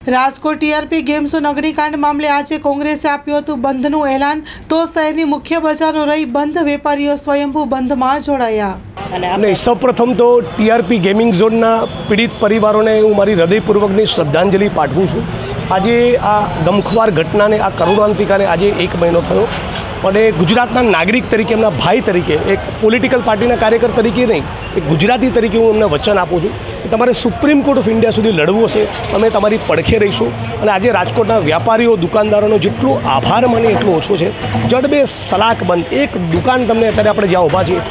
Rajkot TRP game zone અગ્નિકાંડ મામલે આજે કોંગ્રેસે આપ્યું હતું બંધનું એલાન, તો શહેરની મુખ્ય બજારો રહી બંધ, વેપારીઓ સ્વયંભૂ બંધમાં જોડાયા. અને સૌપ્રથમ તો ટીઆરપી ગેમિંગ ઝોનના પીડિત પરિવારોને હું મારી હૃદયપૂર્વકની શ્રદ્ધાંજલિ પાઠવું છું. આજે આ ગમખ્વાર ઘટનાને, આ કરુણાંતિકાને આજે 1 મહિનો થયો, અને ગુજરાતના નાગરિક તરીકે, એમના ભાઈ તરીકે, એક પોલિટિકલ પાર્ટીના કાર્યકર તરીકે નહીં, એક ગુજરાતી તરીકે હું એમને વચન આપું છું કે તમારે સુપ્રીમ કોર્ટ ઓફ ઇન્ડિયા સુધી લડવું હશે, અમે તમારી પડખે રહીશું. અને આજે રાજકોટના વ્યાપારીઓ, દુકાનદારોનો જેટલો આભાર માને એટલો ઓછો છે. જડબે સલાક બંધ, એક દુકાન તમને અત્યારે આપણે જ્યાં ઊભા છીએ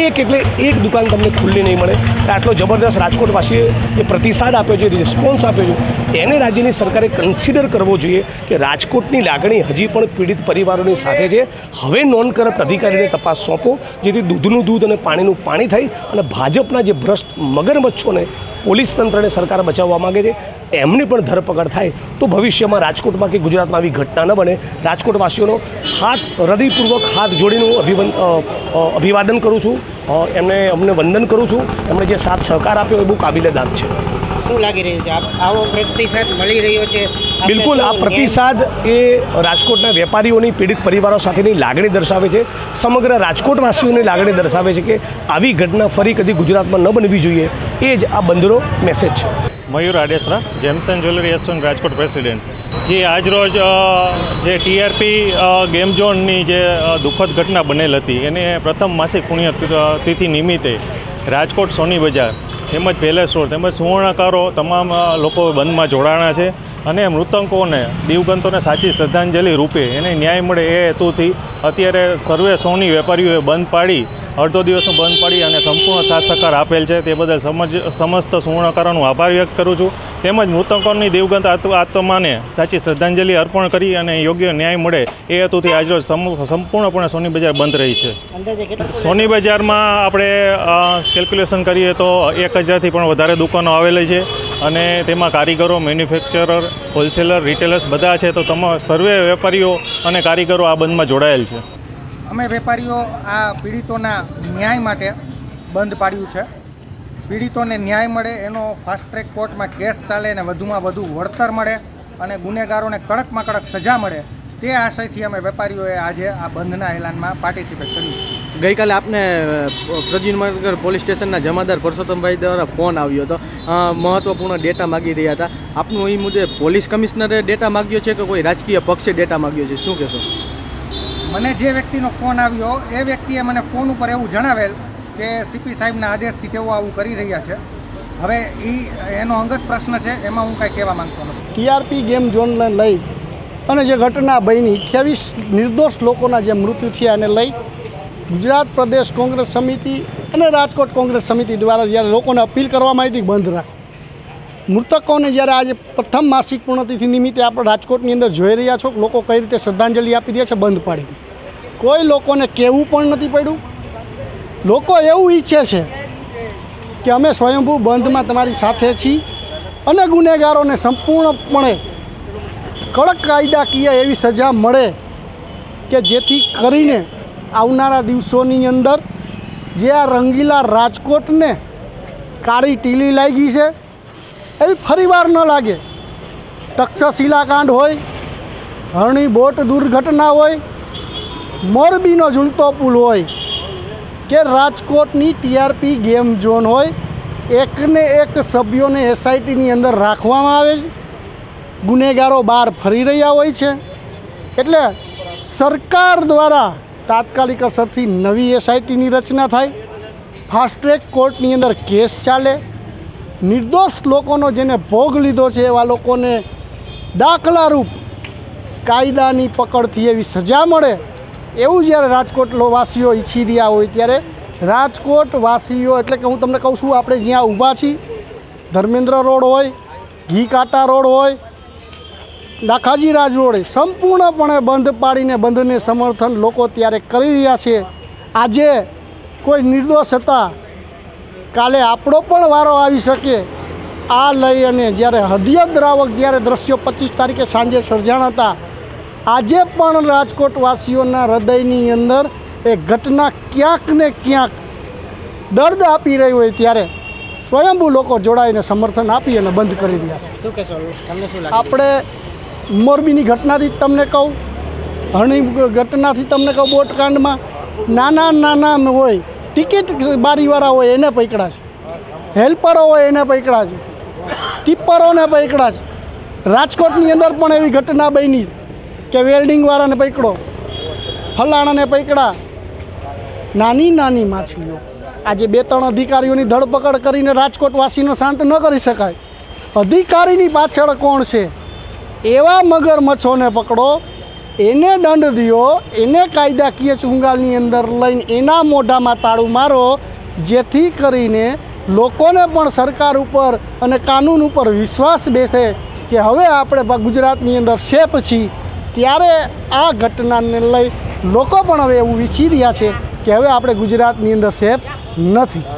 એક દુકાન તમને ખુલ્લી નહીં મળે. આટલો જબરદસ્ત રાજકોટવાસીએ જે પ્રતિસાદ આપ્યો છે, રિસ્પોન્સ આપ્યો છે, એને રાજ્યની સરકારે કન્સિડર કરવો જોઈએ કે રાજકોટની લાગણી હજી પણ પીડિત પરિવારોની સાથે છે. હવે નોન કરપ્ટ અધિકારીને તપાસ સોંપો, જેથી દૂધનું દૂધ અને પાણીનું પાણી થાય, અને ભાજપના જે ભ્રષ્ટ મગરમચ્છોને પોલીસ તંત્રને સરકાર બચાવવા માગે છે એમની પણ ધરપકડ થાય, તો ભવિષ્યમાં રાજકોટમાં કે ગુજરાતમાં આવી ઘટના ન બને. રાજકોટવાસીઓનો હૃદયપૂર્વક હાથ જોડીને હું અભિવાદન કરું છું, અમને વંદન કરું છું. એમણે જે સાથ સહકાર આપ્યો એ બહુ કાબિલેદાદ છે. શું લાગી રહ્યું છે, આવો પ્રતિસાદ મળી રહ્યો છે? બિલકુલ, આ પ્રતિસાદ એ રાજકોટના વેપારીઓની, પીડિત પરિવારો સાથેની લાગણી દર્શાવે છે, સમગ્ર રાજકોટવાસીઓની લાગણી દર્શાવે છે કે આવી ઘટના ફરી કદી ગુજરાતમાં ન બનવી જોઈએ. એ જ આ બંધનો મેસેજ છે. Mayur Adesara, gems and jewellery association Rajkot president. જે આજરોજ જે ટીઆરપી ગેમ ઝોનની જે દુઃખદ ઘટના બનેલ હતી, એને પ્રથમ માસિક પુણ્યતિથિ નિમિત્તે રાજકોટ સોની બજાર તેમજ પેલેસ રોડ તેમજ સુવર્ણકારો તમામ લોકો બંધમાં જોડાણા છે, અને મૃતકોને, દિવગંતોને સાચી શ્રદ્ધાંજલિ રૂપે એને ન્યાય મળે એ હેતુથી અત્યારે સર્વે સોની વેપારીઓએ બંધ પાડી, અડધો દિવસનું બંધ પાડી અને સંપૂર્ણ સાથ સહકાર આપેલ છે. તે બદલ સમસ્ત સુવર્ણકારોનો આભાર વ્યક્ત કરું છું. તેમજ મૃતકોની દિવગંત આત્માને સાચી શ્રદ્ધાંજલિ અર્પણ કરી અને યોગ્ય ન્યાય મળે એ હેતુથી આજરોજ સંપૂર્ણપણે સોની બજાર બંધ રહી છે. સોની બજારમાં આપણે કેલ્ક્યુલેશન કરીએ તો 1000થી પણ વધારે દુકાનો આવેલી છે, અને તેમાં કારીગરો, મેન્યુફેક્ચરર, હોલસેલર, રિટેલર્સ બધા છે. તો સર્વે વેપારીઓ અને કારીગરો આ બંધમાં જોડાયેલ છે. અમે વેપારીઓ આ પીડિતોના ન્યાય માટે બંધ પાડ્યું છે. પીડિતોને ન્યાય મળે, એનો ફાસ્ટ ટ્રેક કોર્ટમાં કેસ ચાલે અને વધુમાં વધુ વળતર મળે અને ગુનેગારોને કડકમાં કડક સજા મળે, તે આશયથી અમે વેપારીઓએ આજે આ બંધના એલાનમાં પાર્ટિસિપેટ કર્યું. ગઈકાલે આપને પ્રદ્યુમનગર પોલીસ સ્ટેશનના જમાદાર પરસોત્તમભાઈ દ્વારા ફોન આવ્યો હતો, મહત્વપૂર્ણ ડેટા માગી રહ્યા હતા. આપનું એ મુદ્દે પોલીસ કમિશનરે ડેટા માગ્યો છે કે કોઈ રાજકીય પક્ષે ડેટા માગ્યો છે, શું કહેશો? મને જે વ્યક્તિનો ફોન આવ્યો એ વ્યક્તિએ મને ફોન ઉપર એવું જણાવેલ કે સીપી સાહેબના આદેશથી તેઓ આવું કરી રહ્યા છે. હવે એનો અંગત પ્રશ્ન છે, એમાં હું કાંઈ કહેવા માંગતો નથી. ટીઆરપી ગેમ ઝોનને લઈ અને જે ઘટના બની, 28 નિર્દોષ લોકોના જે મૃત્યુ થયા એને લઈ ગુજરાત પ્રદેશ કોંગ્રેસ સમિતિ અને રાજકોટ કોંગ્રેસ સમિતિ દ્વારા જ્યારે લોકોને અપીલ કરવામાં આવી હતી બંધ રાખો. મૃતકોને જ્યારે આજે પ્રથમ માસિક પૂર્ણતિથિ નિમિત્તે આપણે રાજકોટની અંદર જોઈ રહ્યા છો લોકો કઈ રીતે શ્રદ્ધાંજલિ આપી રહ્યા છે બંધ પાડીને. કોઈ લોકોને કહેવું પણ નથી પડ્યું. લોકો એવું ઈચ્છે છે કે અમે સ્વયંભૂ બંધમાં તમારી સાથે છીએ અને ગુનેગારોને સંપૂર્ણપણે કડક કાયદાકીય એવી સજા મળે કે જેથી કરીને આવનારા દિવસોની અંદર જે આ રંગીલા રાજકોટને કાળી ટીલી લાગી છે એવી ફરીવાર ન લાગે. તક્ષશિલા કાંડ હોય, હરણી બોટ દુર્ઘટના હોય, મોરબીનો ઝૂલતો પુલ હોય કે રાજકોટની ટીઆરપી ગેમ ઝોન હોય, એકને એક સભ્યોને એસઆઈટીની અંદર રાખવામાં આવે છે. ગુનેગારો બહાર ફરી રહ્યા હોય છે. એટલે સરકાર દ્વારા તાત્કાલિક અસરથી નવી એસઆઈટીની રચના થાય, ફાસ્ટ ટ્રેક કોર્ટની અંદર કેસ ચાલે, નિર્દોષ લોકોનો જેને ભોગ લીધો છે એવા લોકોને દાખલારૂપ કાયદાની પકડથી એવી સજા મળે, એવું જ્યારે રાજકોટવાસીઓ ઈચ્છી રહ્યા હોય ત્યારે રાજકોટવાસીઓ, એટલે કે હું તમને કહું છું, આપણે જ્યાં ઊભા છીએ, ધર્મેન્દ્ર રોડ હોય, ઘી કાંટા રોડ હોય, લાખાજી રાજ રોડ, સંપૂર્ણપણે બંધ પાડીને બંધને સમર્થન લોકો ત્યારે કરી રહ્યા છે. આજે કોઈ નિર્દોષ હતા, કાલે આપણો પણ વારો આવી શકે. આ લઈ અને જ્યારે હૃદયદ્રાવક જ્યારે દ્રશ્યો 25 તારીખે સાંજે સર્જાણા હતા, આજે પણ રાજકોટવાસીઓના હૃદયની અંદર એ ઘટના ક્યાંક ને ક્યાંક દર્દ આપી રહી હોય ત્યારે સ્વયંભૂ લોકો જોડાઈને સમર્થન આપી અને બંધ કરી રહ્યા છે. શું કહેશો તમને શું લાગે? આપણે મોરબીની ઘટનાથી જ તમને કહું, હરણી ઘટનાથી તમને કહું, બોટકાંડમાં નાના હોય, ટિકિટ બારીવાળા હોય એને પકડ્યા છે, હેલ્પરો હોય એને પકડ્યા છે, ટીપરોને પકડ્યા છે. રાજકોટની અંદર પણ એવી ઘટના બની કે વેલ્ડિંગવાળાને પકડો, ફલાણાને પકડા. નાની માછલીઓ આજે 2-3 અધિકારીઓની ધરપકડ કરીને રાજકોટવાસીનો શાંત ન કરી શકાય. અધિકારીની પાછળ કોણ છે? એવા મગરમચ્છોને પકડો, એને દંડ દો, એને કાયદાકીય ચુંગાલની અંદર લઈને એના મોઢામાં તાળું મારો, જેથી કરીને લોકોને પણ સરકાર ઉપર અને કાનૂન ઉપર વિશ્વાસ બેસે કે હવે આપણે ગુજરાતની અંદર સેફ છીએ. ત્યારે આ ઘટનાને લઈ લોકો પણ હવે એવું વિચારી રહ્યા છે કે હવે આપણે ગુજરાતની અંદર સેફ નથી.